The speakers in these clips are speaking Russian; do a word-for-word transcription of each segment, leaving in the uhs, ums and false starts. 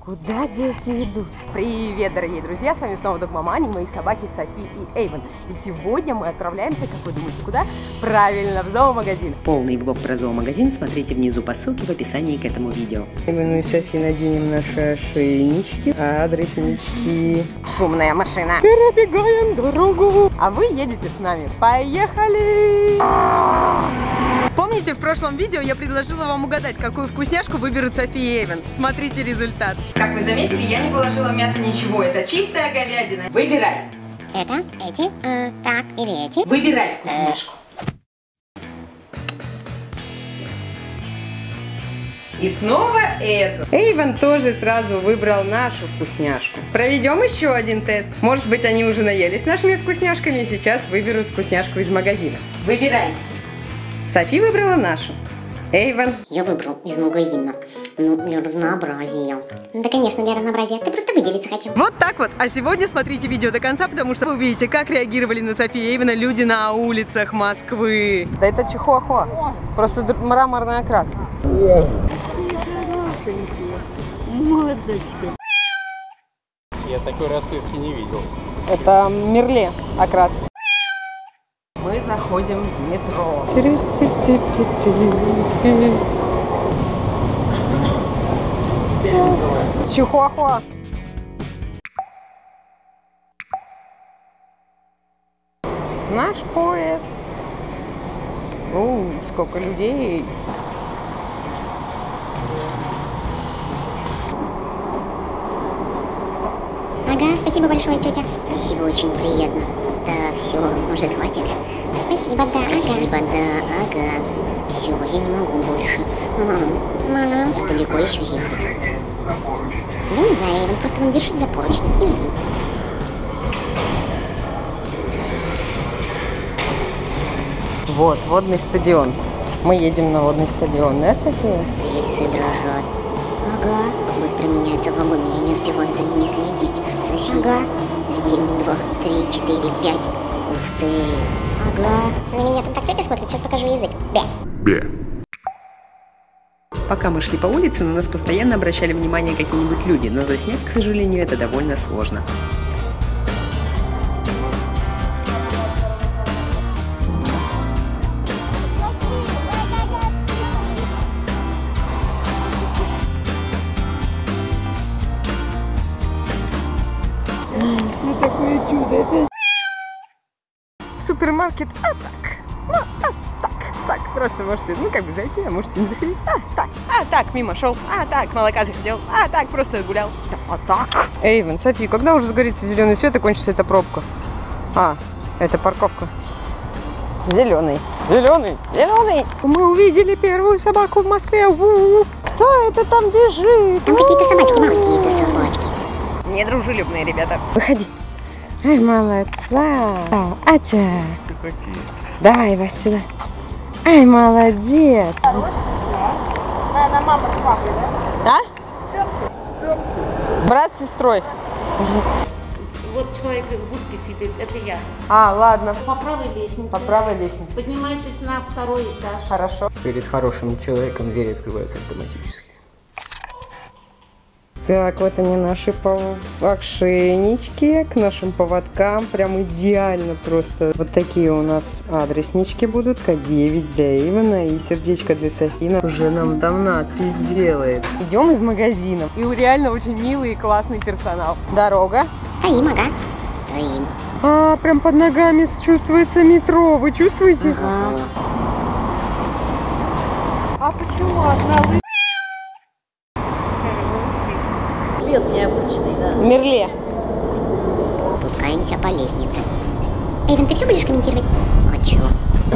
Куда дети идут? Привет, дорогие друзья, с вами снова Догмамани, мои собаки Софи и Эйвен. И сегодня мы отправляемся, как вы думаете, куда? Правильно, в зоомагазин. Полный влог про зоомагазин смотрите внизу по ссылке в описании к этому видео. Эйвен и Софи наденем наши ошейнички, адреснички. Шумная машина. Перебегаем дорогу. А вы едете с нами. Поехали! Помните, в прошлом видео я предложила вам угадать, какую вкусняшку выберут Софи и Эйвен. Смотрите результат. Как вы заметили, я не положила в мясо ничего. Это чистая говядина. Выбирай. Это, эти, э, так, или эти. Выбирай вкусняшку. И снова эту. Эйвен тоже сразу выбрал нашу вкусняшку. Проведем еще один тест. Может быть, они уже наелись нашими вкусняшками и сейчас выберут вкусняшку из магазина. Выбирайте. Софи выбрала нашу. Эйвен. Я выбрал из магазина. Ну, для разнообразия. Да, конечно, для разнообразия. Ты просто выделиться хотел. Вот так вот. А сегодня смотрите видео до конца, потому что вы увидите, как реагировали на Софи и Эйвена люди на улицах Москвы. Да это чихуахуа. Просто мраморная окраска. Я такой расцветки не видел. Это мерле окрас. Мы заходим в метро. Чихуахуа. Наш поезд. О, сколько людей. Ага, спасибо большое, тетя. Спасибо, очень приятно. Да, все, уже хватит. Спасибо, да, спасибо, ага. да, ага. Все, я не могу больше. Мам, мам, далеко еще ехать? Я не знаю, Эйвен, просто вон держись за поручни и жди. Вот, водный стадион. Мы едем на водный стадион, да, София? Рельсы дрожат. Ага, быстро меняются вагоны, я не успеваю за ними следить. София. Ага. Один, два, три, четыре, пять. Ух ты. Ага. На меня там так тетя смотрит, сейчас покажу язык. Бе. Бе. Пока мы шли по улице, на нас постоянно обращали внимание какие-нибудь люди, но заснять, к сожалению, это довольно сложно. Ну такое чудо, это супермаркет, а так, ну, а так, так, просто можете, ну, как бы зайти, а можете не заходить, а так, а так, мимо шел, а так, молока захотел, а так, просто гулял, а так. Эйвен, Софи, когда уже загорится зеленый свет и кончится эта пробка? А, это парковка. Зеленый, зеленый, зеленый. Мы увидели первую собаку в Москве. У-у-у. Кто это там бежит? Там какие-то собачки, какие-то собачки. Недружелюбные ребята. Выходи. Ай, молодца. Атя. Давай, Вась, сюда. Ай, молодец. Хорошая? Наверное, мама с папой, да? А? Брат с сестрой. Вот человек в будке сидит, это я. А, ладно. По правой лестнице. По правой лестнице. Поднимайтесь на второй этаж. Хорошо. Перед хорошим человеком дверь открывается автоматически. Так, вот они наши ошейнички к нашим поводкам. Прям идеально просто. Вот такие у нас адреснички будут. Ка девять для Эйвена и сердечко для Софи. Уже нам там надпись делает. Идем из магазина. И реально очень милый и классный персонал. Дорога. Стоим, ага. Стоим. А, прям под ногами чувствуется метро. Вы чувствуете? Ага. А почему одна вы? Цвет необычный, да. Мерле. Спускаемся по лестнице. Эйвен, ты все будешь комментировать? А чё?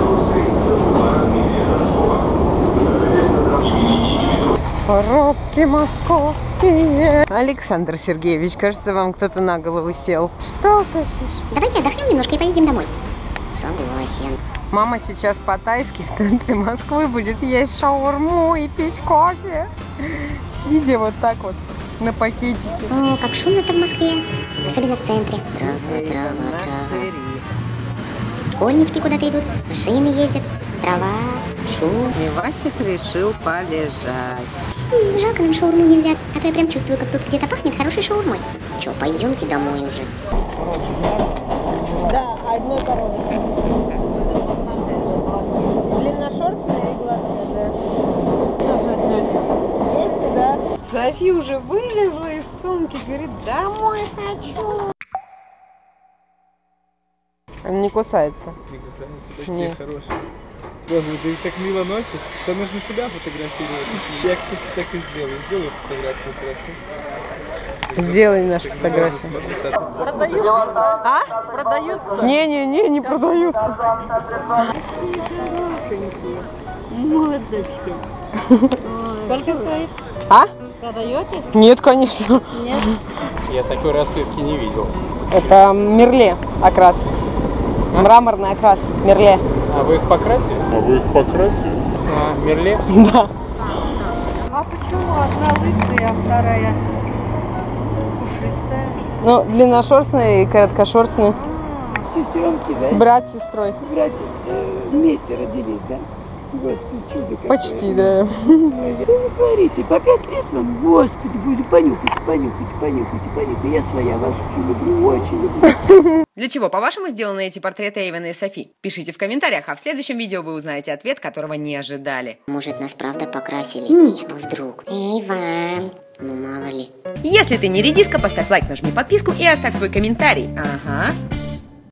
Коробки московские. Александр Сергеевич, кажется, вам кто-то на голову сел. Что, Софиш? Давайте отдохнем немножко и поедем домой. Согласен. Мама сейчас по-тайски в центре Москвы будет есть шаурму и пить кофе. Сидя вот так вот на пакетике. О, как шумно-то в Москве. Особенно в центре. Трава, трава, трава. Школьнички куда-то идут. Машины ездят. Трава, шум. И Васик решил полежать. М, жалко, нам шаурму нельзя, а то я прям чувствую, как тут где-то пахнет хорошей шаурмой. Че, пойдемте домой уже. Да, одной породы. Длинношерстная и гладкая, да. Дети, да. Софи уже вылезла из сумки, говорит, домой хочу. Он не кусается. Не кусаются, такие Нет. хорошие. Боже, ты их так мило носишь, что нужно тебя фотографировать. Я, кстати, так и сделаю. Сделаю фотографию. фотографию. Сделай нашу фотографию. Продаются? А? Продаются? Не-не-не, не продаются. Мордочка. Сколько стоит? А? Продаете? Нет, конечно. Нет. Я такой расцветки не видел. Это мерле окрас. Мраморный окрас мерле. А вы их покрасили? А вы их покрасили? А, мерле? Да. А почему одна лысая, а вторая пушистая? Ну, длинношерстный и короткошерстный. Сестренки, да? Брат с сестрой. Братья вместе родились, да? Господи, чудо какое. Почти, да. Что вы говорите? По пять лет вам? Господи, буду понюхать, понюхать, понюхать, понюхать. Я своя вас очень люблю, очень люблю. Для чего, по-вашему, сделаны эти портреты Эйвена и Софи? Пишите в комментариях, а в следующем видео вы узнаете ответ, которого не ожидали. Может, нас правда покрасили? Нет, ну вдруг. Эй, Иван. Ну, мало ли. Если ты не редиска, поставь лайк, нажми подписку и оставь свой комментарий. Ага.